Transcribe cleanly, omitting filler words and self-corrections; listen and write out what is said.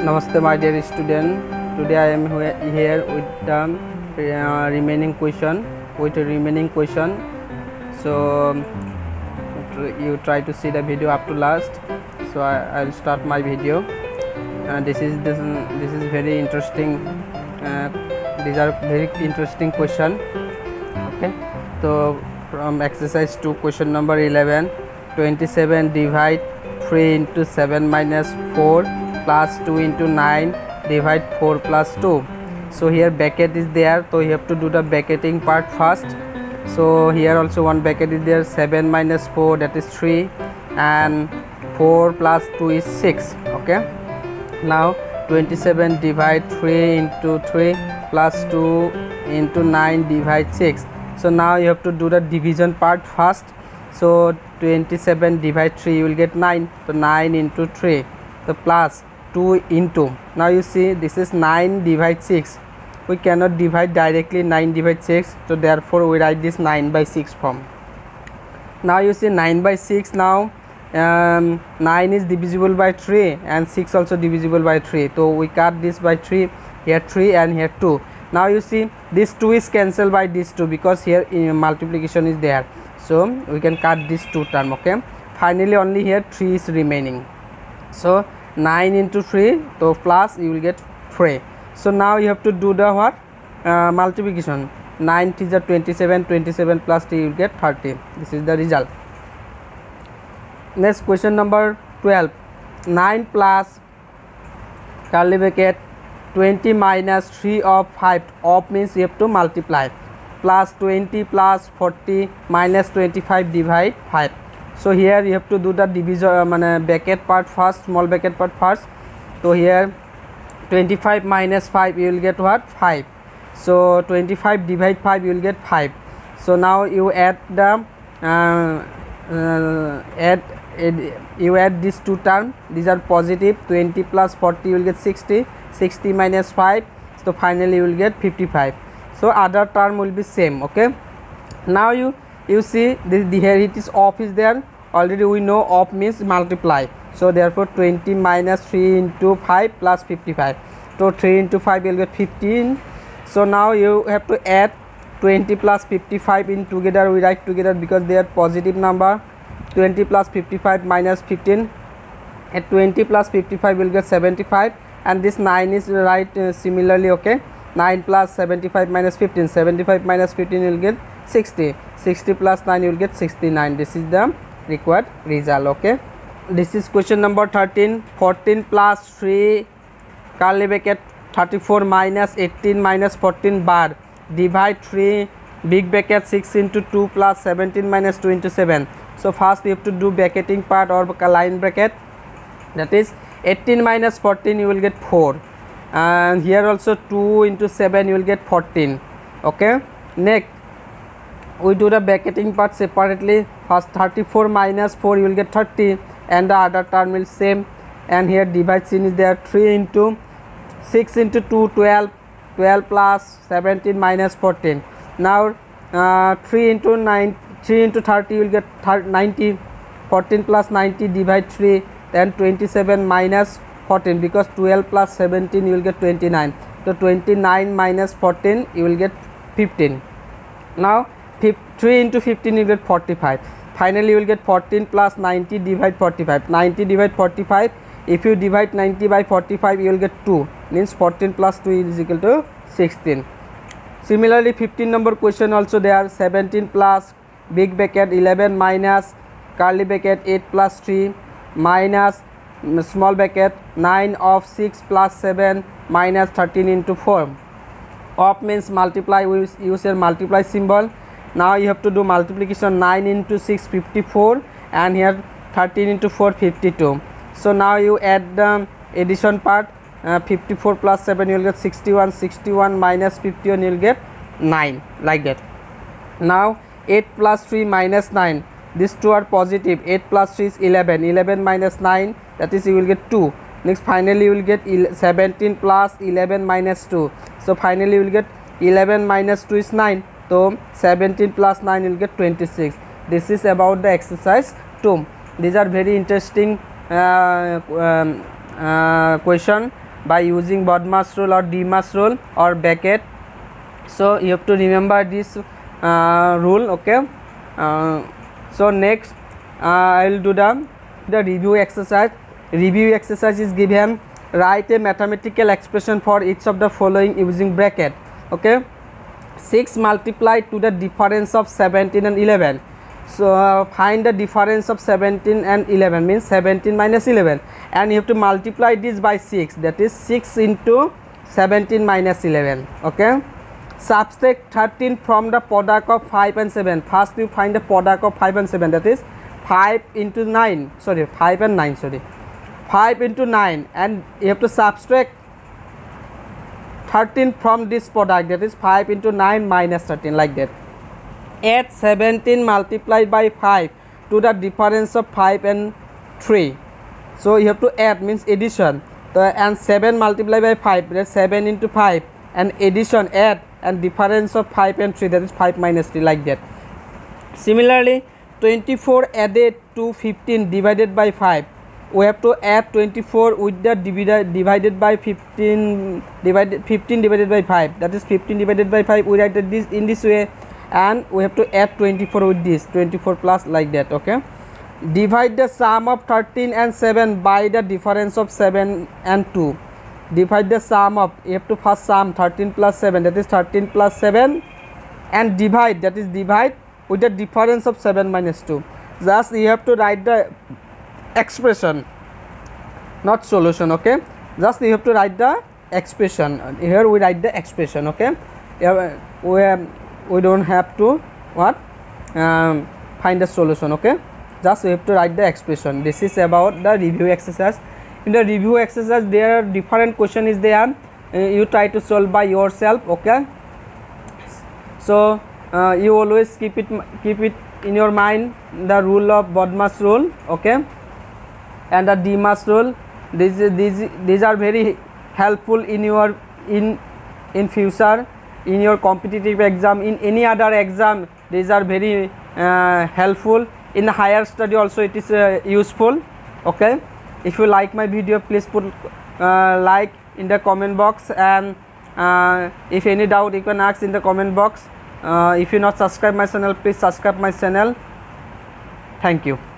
Namaste my dear student. Today I am here with the remaining question. So you try to see the video up to last. So I'll start my video. This is very interesting. These are very interesting question. Okay. So from exercise 2, question number 11. 27 divide 3 into 7 minus 4 plus 2 into 9 divide 4 plus 2. So here bracket is there, so you have to do the bracketing part first. So here also one bracket is there, 7 minus 4, that is 3, and 4 plus 2 is 6. Okay, now 27 divide 3 into 3 plus 2 into 9 divide 6. So now you have to do the division part first. So 27 divide 3, you will get 9, so 9 into 3, so plus 2 into, now you see this is 9 divide 6. We cannot divide directly 9 divide 6, so therefore we write this 9 by 6 form. Now you see 9 by 6, now 9 is divisible by 3 and 6 also divisible by 3, so we cut this by 3, here 3 and here 2. Now you see this 2 is cancelled by this 2 because here multiplication is there, so we can cut this 2 term. Okay, finally only here 3 is remaining, so 9 into 3, so plus you will get 3. So now you have to do the what multiplication. 9 is 27, 27 plus 3 you will get 30. This is the result. Next question number 12. 9 plus curly bracket 20 minus 3 of 5, of means you have to multiply, plus 20 plus 40 minus 25 divide 5. So here you have to do the division bracket part first, small bracket part first. So here 25 minus 5 you will get what, 5. So 25 divide 5 you will get 5. So now you add the you add these two terms, these are positive. 20 plus 40 you will get 60, 60 minus 5, so finally you will get 55. So other term will be same. Okay, now you see this, here it is off is there, already we know off means multiply, so therefore 20 minus 3 into 5 plus 55, so 3 into 5 you will get 15. So now you have to add 20 plus 55 in together, we write together because they are positive number. 20 plus 55 minus 15, at 20 plus 55 will get 75, and this 9 is right similarly. Okay, 9 plus 75 minus 15, 75 minus 15 you will get 60, 60 plus 9 you will get 69. This is the required result. Okay, this is question number 13. 14 plus 3 curly bracket 34 minus 18 minus 14 bar divide 3 big bracket 6 into 2 plus 17 minus 2 into 7. So first you have to do bracketing part or line bracket, that is 18 minus 14 you will get 4, and here also 2 into 7 you will get 14. Okay, next we do the bracketing part separately. First 34 minus 4 you will get 30, and the other term will same, and here divide sign is there. 3 into 6 into 2, 12, 12 plus 17 minus 14. Now 3 into 9, 3 into 30 you will get 90, 14 plus 90 divide 3, then 27 minus 14, because 12 plus 17 you will get 29, so 29 minus 14 you will get 15. Now 3 into 15 you get 45. Finally you will get 14 plus 90 divide 45, 90 divide 45. If you divide 90 by 45 you will get 2, means 14 plus 2 is equal to 16. Similarly 15 number question also there. 17 plus big bracket 11 minus curly bracket 8 plus 3 minus small bracket 9 of 6 plus 7 minus 13 into 4. Of means multiply, we use a multiply symbol. Now you have to do multiplication. 9 into 6 54, and here 13 into 4 52. So now you add the addition part. 54 plus 7 you will get 61, 61 minus 51 you will get 9, like that. Now 8 plus 3 minus 9, these two are positive. 8 plus 3 is 11, 11 minus 9, that is you will get 2. Next finally you will get 17 plus 11 minus 2, so finally you will get 11 minus 2 is 9, so 17 plus 9 you will get 26. This is about the exercise 2. These are very interesting question. by using BODMAS rule or DMAS rule or bracket. So you have to remember this rule, okay. So next I will do the review exercise. Review exercise is given, write a mathematical expression for each of the following using bracket, okay. 6 multiplied to the difference of 17 and 11. So find the difference of 17 and 11, means 17 minus 11, and you have to multiply this by 6, that is 6 into 17 minus 11, okay. Subtract 13 from the product of 5 and 7. First you find the product of 5 and 7, that is 5 into 9, sorry 5 and 9, sorry 5 into 9, and you have to subtract 13 from this product, that is 5 into 9 minus 13, like that. Add 17 multiplied by 5 to the difference of 5 and 3. So you have to add, means addition, and 7 multiplied by 5, that is 7 into 5, and addition, add, and difference of 5 and 3, that is 5 minus 3, like that. Similarly 24 added to 15 divided by 5, we have to add 24 with the divided by 15 divided by 5, that is 15 divided by 5, we write this in this way, and we have to add 24 with this 24 plus, like that, okay. Divide the sum of 13 and 7 by the difference of 7 and 2. Divide the sum of, you have to first sum 13 plus 7, that is 13 plus 7, and divide, that is divide with the difference of 7 minus 2. Just you have to write the expression, not solution, okay. Just you have to write the expression. Here we write the expression, okay. We don't have to what find the solution, okay. Just you have to write the expression. This is about the review exercise. In the review exercise there are different question is there, you try to solve by yourself, okay. So you always keep it in your mind, the rule of BODMAS rule, okay, and the DMAS rule. These are very helpful in your in future, in your competitive exam, in any other exam. These are very helpful. In higher study also it is useful, okay. If you like my video, please put like in the comment box, and if any doubt you can ask in the comment box. If you not subscribe my channel, please subscribe my channel. Thank you.